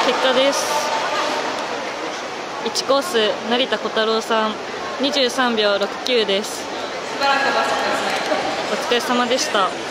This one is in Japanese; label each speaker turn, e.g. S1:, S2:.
S1: 結果です。1コース成田小太郎さん23秒69です。
S2: しばらくお待ちください。
S1: お疲れ様でした。